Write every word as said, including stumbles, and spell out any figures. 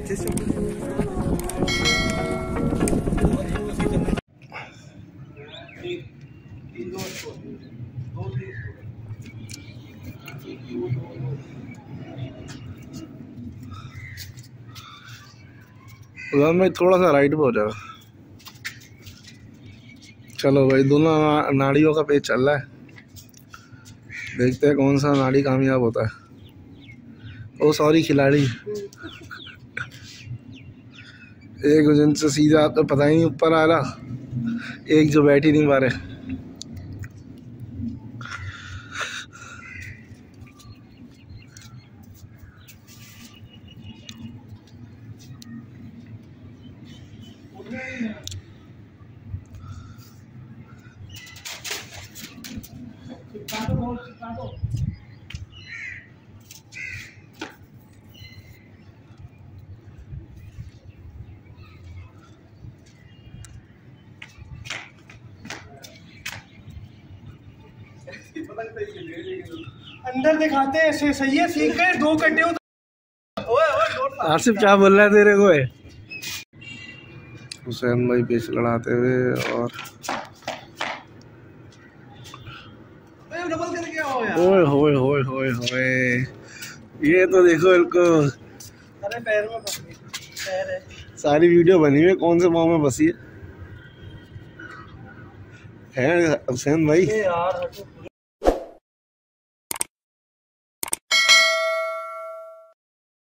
में थोड़ा सा राइट पे हो जाएगा। चलो भाई, दोनों नाड़ियों का पेज चल रहा है, देखते हैं कौन सा नाड़ी कामयाब होता है। ओ सॉरी खिलाड़ी, एक जिनसे सीधा तो पता ही नहीं ऊपर आ रहा, एक जो बैठ ही नहीं पा रहे। अंदर दिखाते ऐसे सही है, सीख गए दो कट्टे। आसिफ क्या बोल रहा है तेरे को? है हुसैन भाई पेच लड़ाते हुए और ओए होए होए होए होए, ये तो देखो इनको। अरे पैर में फंस गई, पैर है। सारी वीडियो बनी हुई है, कौन से पाँव में फंसी है? है हुसैन भाई यार